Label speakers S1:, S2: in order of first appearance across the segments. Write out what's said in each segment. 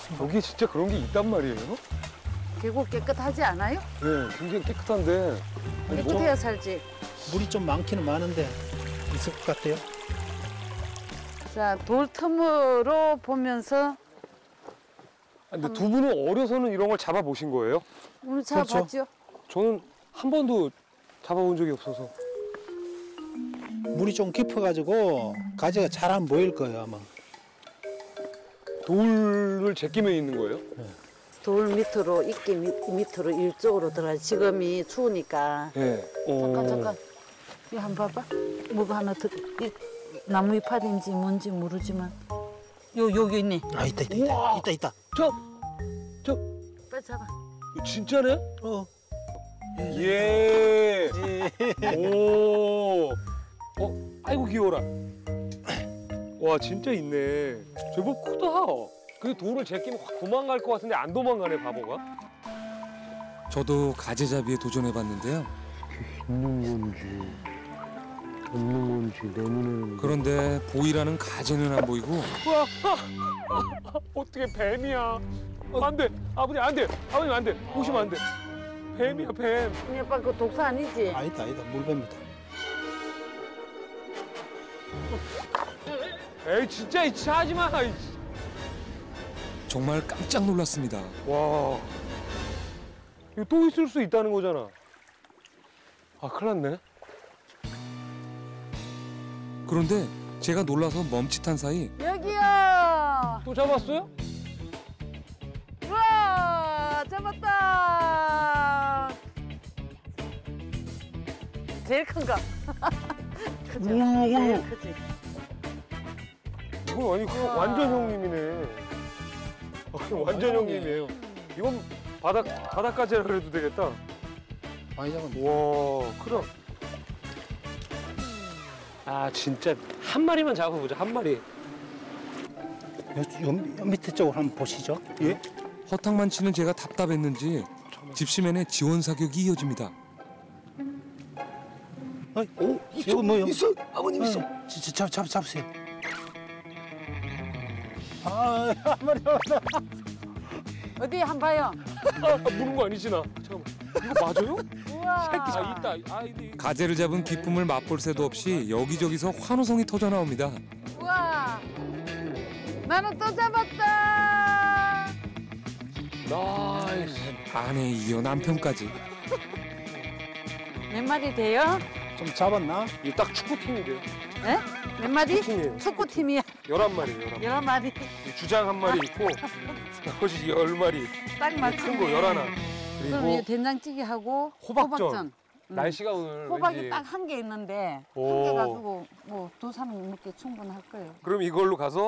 S1: 여기 진짜 그런 게 있단 말이에요?
S2: 계곡 깨끗하지 않아요?
S1: 네, 굉장히 깨끗한데. 아니,
S2: 깨끗해야 살지.
S3: 물이 좀 많기는 많은데 있을 것 같아요.
S2: 자, 돌 틈으로 보면서.
S1: 근데 두 분은 어려서는 이런 걸 잡아보신 거예요?
S2: 오늘 잡아봤죠?
S1: 저는 한 번도 잡아본 적이 없어서.
S3: 물이 좀 깊어가지고 가지가 잘 안 보일 거예요, 아마.
S1: 돌을 제끼면 있는 거예요?
S2: 돌 밑으로, 이끼 밑으로 일쪽으로 들어가지. 지금이 추우니까.
S1: 네.
S2: 잠깐. 이거 한번 봐봐. 뭐가 하나 나무 잎파인지 뭔지 모르지만. 여기 있네.
S3: 아, 있다.
S1: 저.
S2: 빨리 잡아.
S1: 진짜네?
S3: 예.
S1: 오. 아이고 귀여워라. 와 진짜 있네. 제법 크다. 그 돌을 제끼면 확 도망갈 것 같은데 안 도망가네 바보가.
S4: 저도 가재잡이에 도전해봤는데요.
S1: 있는 건지 없는 건지 내 눈에는.
S4: 그런데 보이라는 가재는 안 보이고.
S1: 와, 어떻게 뱀이야? 안 돼, 아버님 안 돼, 아버님 안 돼, 보시면 안 돼. 뱀이야 뱀.
S2: 이 오빠 그 독사 아니지?
S3: 아니다. 물뱀이다.
S1: 에이 진짜 하지 마.
S4: 정말 깜짝 놀랐습니다.
S1: 와, 이거 또 있을 수 있다는 거잖아. 아, 큰일 났네.
S4: 그런데 제가 놀라서 멈칫한 사이
S2: 여기요.
S1: 또 잡았어요?
S2: 우와, 잡았다. 제일 큰 거. 그죠? 제일 크지.
S1: 이건 아니 완전 형님이네. 완전 형님이에요. 이건 바닷가재라 그래도 되겠다.
S3: 많이 잡았네.
S1: 와, 크다. 아, 진짜 한 마리만 잡아보자, 한 마리.
S3: 요 밑에 쪽으로 한번 보시죠.
S1: 예?
S4: 허탕만 치는 제가 답답했는지 집시맨의 지원 사격이 이어집니다.
S3: 있어, 뭐요?
S1: 있어, 아버님 있어.
S3: 잡으세요. 한 마리 잡았다.
S2: 어디 한 봐요.
S1: 무는 거 아니지 나? 잠깐만, 이거 맞아요?
S2: 우와.
S1: 있다.
S4: 가재를 잡은 기쁨을 맛볼 새도 없이 여기저기서 환호성이 터져 나옵니다.
S2: 우와. 나는 또 잡았다.
S1: 나이스.
S4: 아내에 이어 남편까지.
S2: 몇 마리 돼요?
S3: 좀 잡았나?
S1: 이게 딱 축구팀이래요.
S2: 네? 몇 마리?
S1: 축구팀이에요.
S2: 축구팀이야.
S1: 11마리.
S2: 11마리.
S1: 주장 한 마리 있고 나머지 10마리.
S2: 딱 맞추네.
S1: 큰 거 11.
S2: 그럼 이
S1: 그리고
S2: 된장찌개하고
S1: 호박전. 날씨가 오늘
S2: 호박이
S1: 왠지.
S2: 딱 한 개 있는데
S1: 오.
S2: 한 개 가지고 뭐 2-3일 먹기 충분할 거예요.
S1: 그럼 이걸로 가서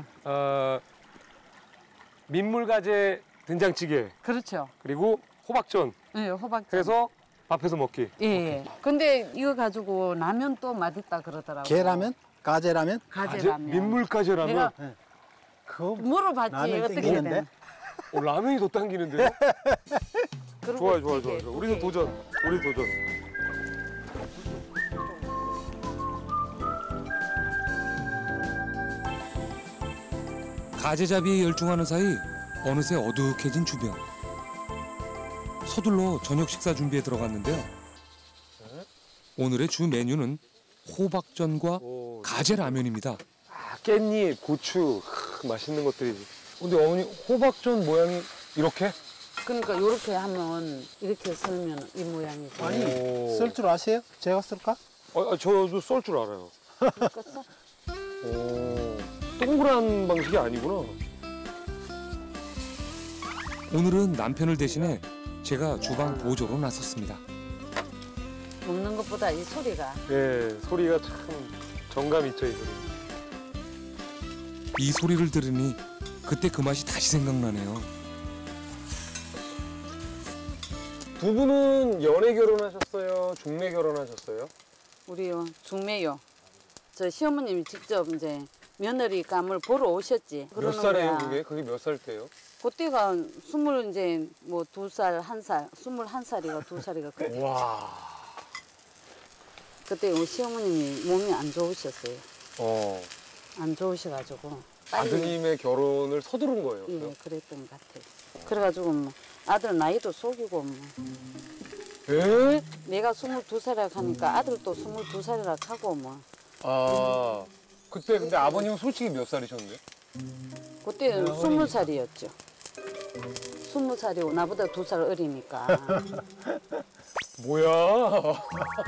S1: 민물가재 된장찌개
S2: 그렇죠.
S1: 그리고 호박전
S2: 네, 호박전.
S1: 해서 밥해서 먹기.
S2: 예. 근데 이거 가지고 라면 또 맛있다 그러더라고요.
S3: 게라면? 가재라면?
S2: 가재라면.
S1: 민물가재라면?
S2: 내가
S3: 그거
S2: 물어봤지
S3: 라면
S2: 어떻게
S3: 땡기는데?
S2: 되나.
S1: 라면이 더 당기는데요?
S2: 그리고
S1: 좋아요.
S2: 찌개.
S1: 우리도 도전.
S4: 가재잡이에 열중하는 사이 어느새 어둑해진 주변. 서둘러 저녁 식사 준비에 들어갔는데요. 오늘의 주 메뉴는 호박전과
S1: 오.
S4: 가재라면입니다.
S1: 아, 깻잎, 고추, 맛있는 것들이지. 근데 어머니 호박전 모양이 이렇게?
S2: 그러니까 이렇게 하면 이렇게 썰면 이 모양이죠.
S3: 아니,
S1: 오.
S3: 쓸 줄 아세요? 제가 쓸까?
S1: 저도 썰 줄 알아요.
S2: 이렇게 썰.
S1: 오, 동그란 방식이 아니구나.
S4: 오늘은 남편을 대신해 제가 주방 보조로 나섰습니다.
S2: 먹는 것보다 이 소리가.
S1: 예, 소리가 참 정감 있죠, 이 소리.
S4: 이 소리를 들으니 그때 그 맛이 다시 생각나네요.
S1: 두 분은 연애 결혼하셨어요? 중매 결혼하셨어요?
S2: 우리요 중매요. 저 시어머님이 직접 이제 며느리감을 보러 오셨지.
S1: 몇
S2: 그러는
S1: 살이에요,
S2: 거야.
S1: 그게? 그게 몇 살 때요?
S2: 그때가 2살, 1살, 21살이가 2살이가 그때.
S1: 와.
S2: 그때 우리 시어머님이 몸이 안 좋으셨어요.
S1: 어.
S2: 안 좋으셔가지고 빨리.
S1: 아드님의 결혼을 서두른 거예요.
S2: 예, 그랬던 것 같아요. 그래가지고 뭐 아들 나이도 속이고 뭐
S1: 에?
S2: 내가 22살이라 하니까 아들도 22살이라 하고 뭐
S1: 아 그때 근데 아버님은 솔직히 몇 살이셨는데?
S2: 그때 20살이었죠. 20살이고 나보다 2살 어리니까.
S1: 뭐야?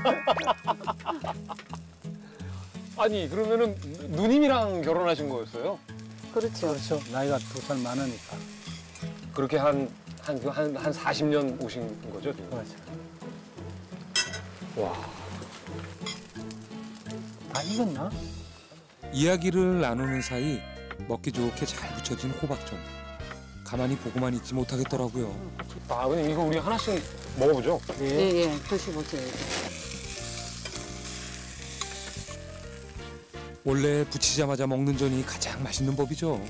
S1: 아니 그러면은 누님이랑 결혼하신 거였어요?
S2: 그렇죠.
S3: 그렇죠. 나이가 2살 많으니까.
S1: 그렇게 한 40년 오신 거죠? 지금?
S3: 그렇죠.
S1: 와.
S3: 다 익었나?
S4: 이야기를 나누는 사이 먹기 좋게 잘 부쳐진 호박전. 가만히 보고만 있지 못하겠더라고요.
S1: 아, 아버님 이거 우리 하나씩 먹어보죠.
S2: 예, 예, 드셔보세요.
S4: 원래 부치자마자 먹는 전이 가장 맛있는 법이죠.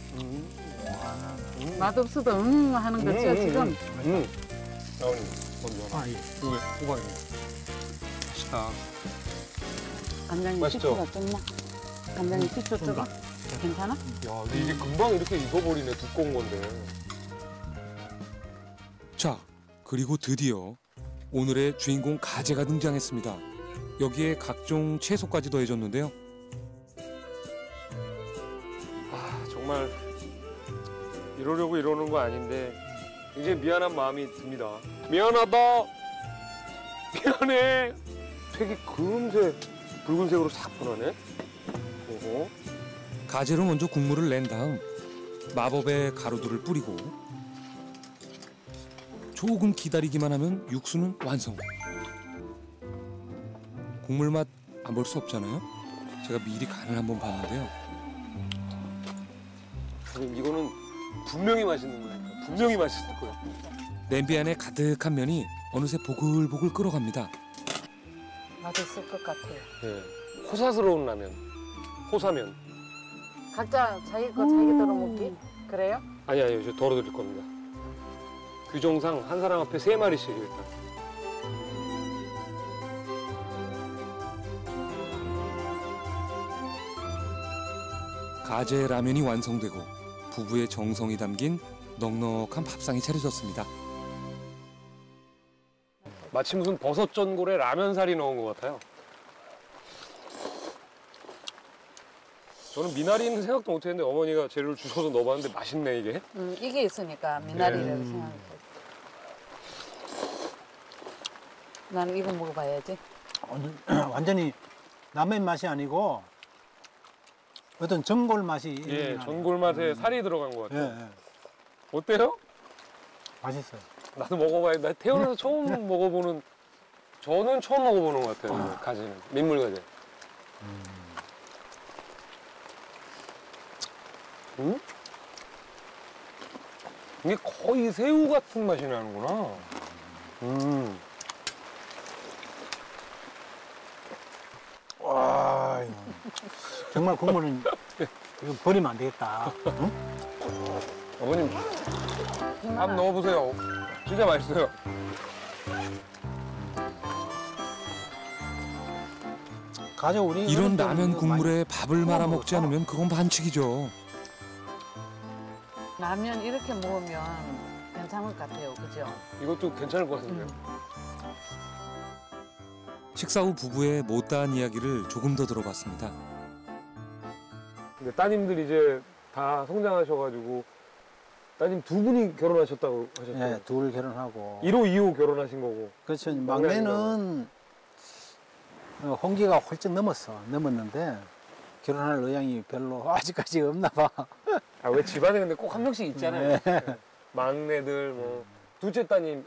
S2: 맛없어도 하는 거죠 지금.
S1: 아버님 먼저.
S3: 아, 예.
S1: 이거 호박이 맛있다.
S2: 간장이
S1: 맛있죠?
S2: 식초가 좀 뭐. 간장이 식초 조금. 괜찮아?
S1: 야, 근데 이게 금방 이렇게 익어버리네 두꺼운 건데.
S4: 자, 그리고 드디어 오늘의 주인공 가재가 등장했습니다. 여기에 각종 채소까지 더해졌는데요.
S1: 아, 정말 이러려고 이러는 거 아닌데 이제 미안한 마음이 듭니다. 미안하다. 미안해. 되게 금세 붉은색으로 싹 변하네. 오호.
S4: 가재로 먼저 국물을 낸 다음 마법의 가루들을 뿌리고 조금 기다리기만 하면 육수는 완성. 국물 맛 안 볼 수 없잖아요. 제가 미리 간을 한번 봤는데요.
S1: 아니, 이거는 분명히 맛있는 거니까. 분명히 맛있을 거야.
S4: 냄비 안에 가득한 면이 어느새 보글보글 끓어갑니다.
S2: 맛있을 것 같아요.
S1: 네. 호사스러운 라면. 호사면.
S2: 각자 자기 거 자기대로 먹기. 그래요?
S1: 아니요, 저 덜어드릴 겁니다. 규정상 한 사람 앞에 3마리씩 일단.
S4: 가재 라면이 완성되고 부부의 정성이 담긴 넉넉한 밥상이 차려졌습니다.
S1: 마치 무슨 버섯 전골에 라면살이 넣은 것 같아요. 저는 미나리는 생각도 못했는데 어머니가 재료를 주셔서 넣어봤는데 맛있네 이게.
S2: 이게 있으니까 미나리를
S1: 네.
S2: 생각해. 나는 이거 먹어봐야지.
S3: 완전히 라면 맛이 아니고 어떤 전골 맛이.
S1: 예, 전골 맛에 살이 들어간 것
S3: 예,
S1: 같아요.
S3: 예.
S1: 어때요?
S3: 맛있어요.
S1: 나도 먹어봐야. 나 태어나서 처음 먹어보는. 저는 처음 먹어보는 것 같아요. 가지는 민물 가지. 이게 거의 새우 같은 맛이 나는구나.
S3: 와, 정말 국물은 이거 버리면 안 되겠다. 응?
S1: 어머님, 밥 넣어보세요. 진짜 맛있어요.
S3: 가져 우리
S4: 이런
S3: 어릴 때는
S4: 라면
S3: 이거
S4: 국물에 밥을 말아 먹지 않으면 그건 반칙이죠.
S2: 라면 이렇게 먹으면 괜찮을 것 같아요. 그죠?
S1: 이것도 괜찮을 것 같은데요.
S4: 식사 후 부부의 못다한 이야기를 조금 더 들어봤습니다.
S1: 근데 따님들 이제 다 성장하셔가지고 따님 2분이 결혼하셨다고 하셨죠?
S3: 예, 둘 결혼하고.
S1: 1호, 2호 결혼하신 거고.
S3: 그렇죠.
S1: 막내
S3: 막내는 홍기가 훌쩍 넘었는데 결혼할 의향이 별로 아직까지 없나 봐.
S1: 아, 왜 집안에 근데 꼭 한 명씩 있잖아요.
S3: 네.
S1: 막내들 뭐 둘째 따님이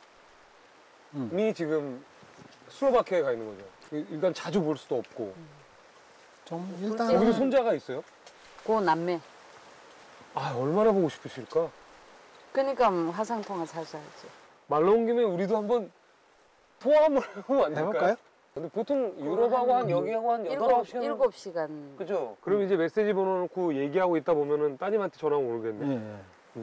S1: 지금 슬로바키아에 가 있는 거죠. 일단 자주 볼 수도 없고.
S3: 좀
S1: 여기도
S3: 일단
S1: 손자가 있어요?
S2: 그 남매.
S1: 아, 얼마나 보고 싶으실까?
S2: 그러니까 화상통화 살살지.
S1: 말 나온 김에 우리도 한번 통화 한번 해보면 안 될까요?
S3: 해볼까요?
S1: 근데 보통 유럽하고 한 여기하고 한 8, 9시간.
S2: 7시간.
S1: 그죠? 그럼 이제 메시지 번호놓고 얘기하고 있다 보면은 따님한테 전화 오겠네.
S3: 예.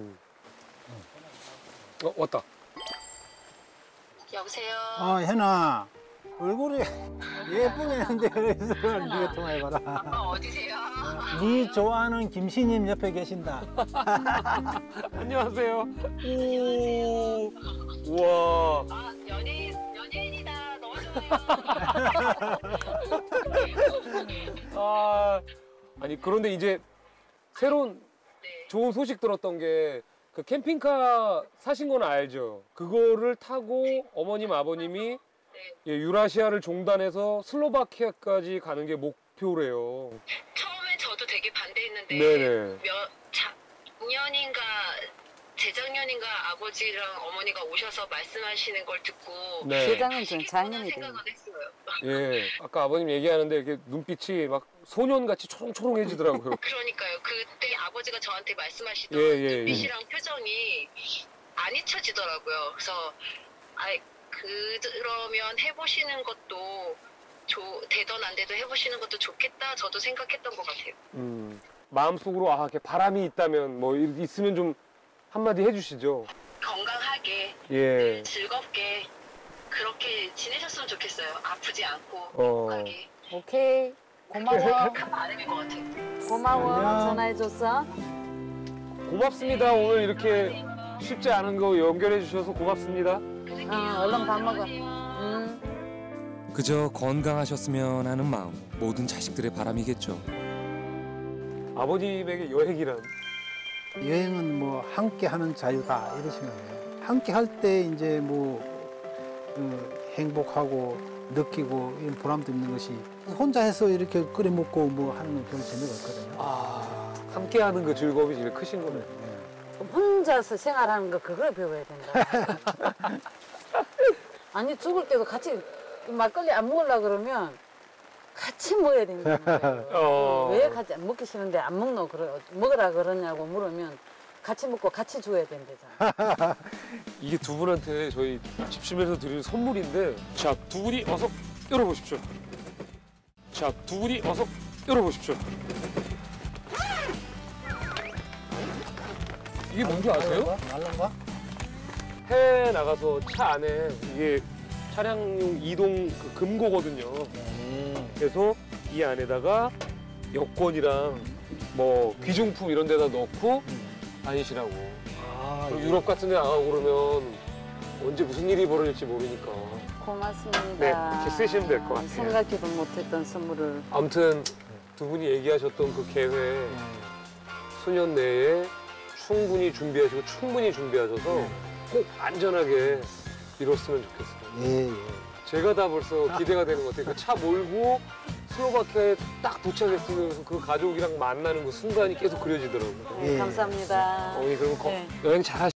S1: 왔다.
S5: 여보세요.
S3: 현아, 얼굴이 예쁘게 했는데 그래서 네가 통화해봐라.
S5: 아빠 어디세요?
S3: 네 좋아하는 김씨님 옆에 계신다.
S1: 안녕하세요. 오, 우와.
S5: 아 연예인이다. 너무 좋아요.
S1: 아, 아니 그런데 이제 새로운
S5: 네.
S1: 좋은 소식 들었던 게 그 캠핑카 사신 건 알죠? 그거를 타고 어머님 아버님이 예, 유라시아를 종단해서 슬로바키아까지 가는 게 목표래요.
S5: 처음엔 저도 되게 반대했는데
S1: 네네.
S5: 작년인가 재작년인가 아버지랑 어머니가 오셔서 말씀하시는 걸 듣고
S1: 네.
S2: 세장은 좀 작년이 돼요.
S5: 생각은 했어요.
S1: 예. 아까 아버님 얘기하는데 이렇게 눈빛이 막 소년같이 초롱초롱해지더라고요.
S5: 그러니까요. 그때 아버지가 저한테 말씀하시던
S1: 예, 예, 예.
S5: 눈빛이랑 표정이 안 잊혀지더라고요. 그래서 그러면 해보시는 것도 되던 안 돼도 해보시는 것도 좋겠다. 저도 생각했던 것 같아요.
S1: 마음속으로 아, 이렇게 바람이 있다면 뭐 있으면 좀 한마디 해주시죠.
S5: 건강하게
S1: 예.
S5: 즐겁게 그렇게 지내셨으면 좋겠어요. 아프지 않고
S1: 어.
S5: 행복하게.
S2: 오케이. 고마워.
S5: 큰 바람인 것 같아요.
S2: 고마워.
S3: 안녕.
S2: 전화해줬어.
S1: 고맙습니다. 오늘 이렇게 쉽지 않은 거 연결해 주셔서 고맙습니다.
S2: 얼른 밥 먹어.
S4: 그저 건강하셨으면 하는 마음, 모든 자식들의 바람이겠죠.
S1: 아버님에게 여행이란?
S3: 여행은 뭐 함께 하는 자유다 이러시면 돼요. 함께 할 때 이제 뭐 행복하고 느끼고 이런 보람도 있는 것이 혼자 해서 이렇게 끓여 먹고 뭐 하는 건 별 재미가 없거든요.
S1: 아, 함께하는 그 즐거움이 제일 크신 거네.
S2: 그럼 혼자서 생활하는 거 그걸 배워야 된다. 아니 죽을 때도 같이 막걸리 안 먹으려고 그러면 같이 먹어야 된다는 거예요. 왜 같이 안 먹기 싫은데 안 먹노? 먹으라 그러냐고 물으면 같이 먹고 같이 줘야 된대잖아.
S1: 이게 두 분한테 저희 집심에서 드릴 선물인데 자, 두 분이 어서 열어보십시오. 자, 두 분이 어서 열어보십시오. 이게 뭔지 아세요?
S3: 알란가?
S1: 해외 나가서 차 안에 이게 차량용 이동 그 금고거든요. 그래서 이 안에다가 여권이랑 뭐 귀중품 이런 데다 넣고 다니시라고.
S3: 아,
S1: 그리고 유럽 같은 데 나가고 그러면 언제 무슨 일이 벌어질지 모르니까.
S2: 고맙습니다.
S1: 네, 이렇게 쓰시면 될 것 같아요.
S2: 생각지도 못했던 선물을.
S1: 아무튼 두 분이 얘기하셨던 그 계획 수년 내에 충분히 준비하시고 충분히 준비하셔서 꼭 안전하게 이뤘으면 좋겠어요.
S3: 예, 예.
S1: 제가 다 벌써 기대가 되는 것 같아요. 그 차 몰고 슬로바키아에 딱 도착했으면 그 가족이랑 만나는 그 순간이 계속 그려지더라고요.
S3: 예.
S2: 감사합니다.
S1: 어머니 그럼
S2: 네.
S1: 여행 잘